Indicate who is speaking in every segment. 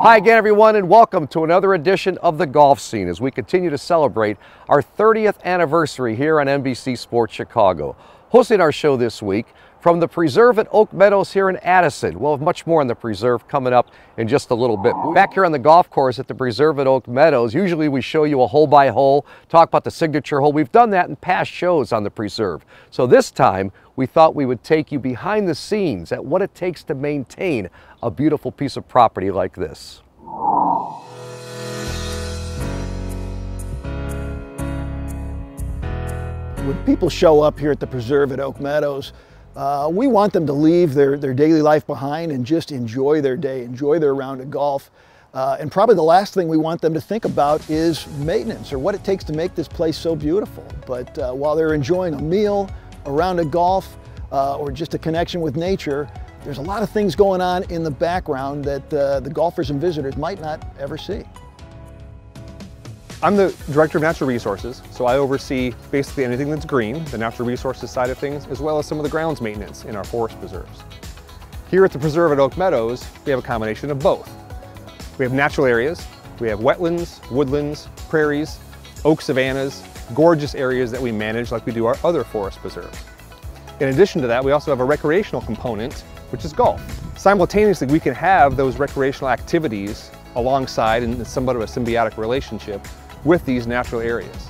Speaker 1: Hi again, everyone, and welcome to another edition of The Golf Scene as we continue to celebrate our 30th anniversary here on NBC Sports Chicago. Hosting our show this week from the Preserve at Oak Meadows here in Addison. We'll have much more on the Preserve coming up in just a little bit. Back here on the golf course at the Preserve at Oak Meadows, usually we show you a hole by hole, talk about the signature hole. We've done that in past shows on the Preserve. So this time, we thought we would take you behind the scenes at what it takes to maintain a beautiful piece of property like this.
Speaker 2: When people show up here at the Preserve at Oak Meadows, we want them to leave their daily life behind and just enjoy their day, enjoy their round of golf. And probably the last thing we want them to think about is maintenance or what it takes to make this place so beautiful. But while they're enjoying a meal, a round of golf, or just a connection with nature, there's a lot of things going on in the background that the golfers and visitors might not ever see.
Speaker 3: I'm the Director of Natural Resources, so I oversee basically anything that's green, the natural resources side of things, as well as some of the grounds maintenance in our forest preserves. Here at the Preserve at Oak Meadows, we have a combination of both. We have natural areas, we have wetlands, woodlands, prairies, oak savannas, gorgeous areas that we manage like we do our other forest preserves. In addition to that, we also have a recreational component, which is golf. Simultaneously, we can have those recreational activities alongside in somewhat of a symbiotic relationship with these natural areas.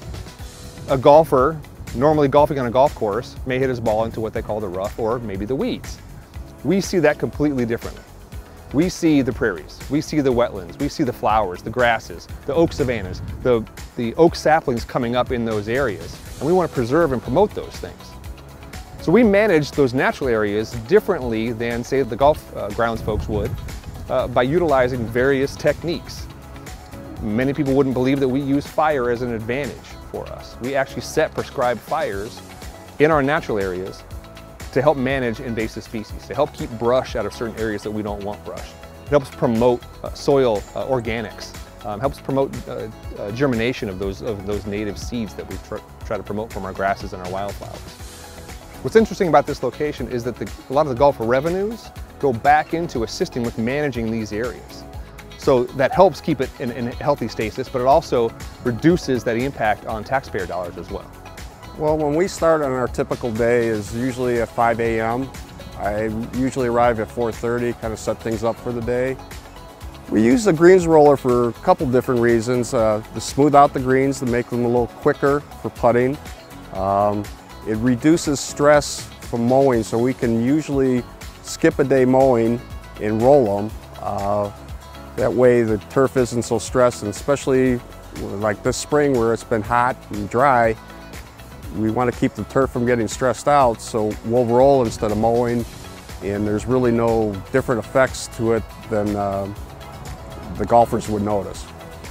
Speaker 3: A golfer, normally golfing on a golf course, may hit his ball into what they call the rough or maybe the weeds. We see that completely differently. We see the prairies, we see the wetlands, we see the flowers, the grasses, the oak savannas, the oak saplings coming up in those areas, and we want to preserve and promote those things. So we manage those natural areas differently than, say, the golf grounds folks would by utilizing various techniques. Many people wouldn't believe that we use fire as an advantage for us. We actually set prescribed fires in our natural areas to help manage invasive species, to help keep brush out of certain areas that we don't want brush. It helps promote soil organics, helps promote germination of those native seeds that we try to promote from our grasses and our wildflowers. What's interesting about this location is that a lot of the golfer revenues go back into assisting with managing these areas. So that helps keep it in healthy stasis, but it also reduces that impact on taxpayer dollars as well.
Speaker 4: Well, when we start on our typical day is usually at 5 a.m. I usually arrive at 4:30, kind of set things up for the day. We use the greens roller for a couple different reasons. To smooth out the greens, to make them a little quicker for putting. It reduces stress from mowing, so we can usually skip a day mowing and roll them. That way the turf isn't so stressed, and especially like this spring where it's been hot and dry, we want to keep the turf from getting stressed out, so we'll roll instead of mowing, and there's really no different effects to it than the golfers would notice.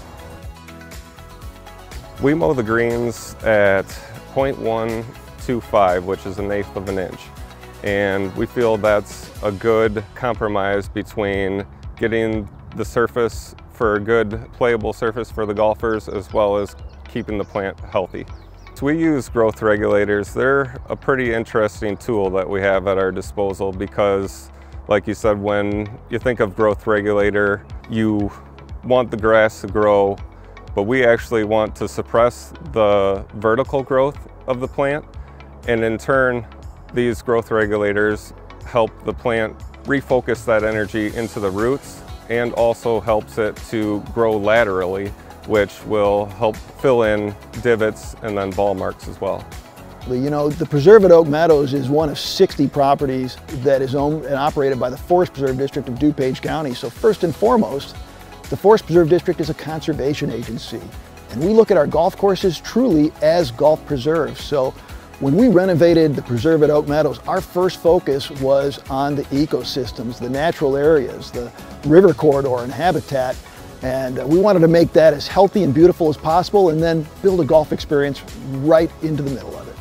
Speaker 5: We mow the greens at 0.125, which is 1/8 of an inch. And we feel that's a good compromise between getting the surface for a good playable surface for the golfers as well as keeping the plant healthy. So we use growth regulators. They're a pretty interesting tool that we have at our disposal because, like you said, when you think of growth regulator, you want the grass to grow, but we actually want to suppress the vertical growth of the plant, and in turn these growth regulators help the plant refocus that energy into the roots and also helps it to grow laterally, which will help fill in divots and then ball marks as well.
Speaker 2: You know, the Preserve at Oak Meadows is one of 60 properties that is owned and operated by the Forest Preserve District of DuPage County. So first and foremost, the Forest Preserve District is a conservation agency, and we look at our golf courses truly as golf preserves. So when we renovated the Preserve at Oak Meadows, our first focus was on the ecosystems, the natural areas, the river corridor and habitat, and we wanted to make that as healthy and beautiful as possible and then build a golf experience right into the middle of it.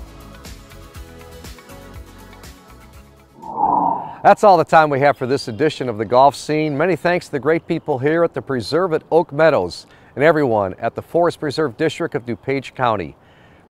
Speaker 1: That's all the time we have for this edition of The Golf Scene. Many thanks to the great people here at the Preserve at Oak Meadows and everyone at the Forest Preserve District of DuPage County.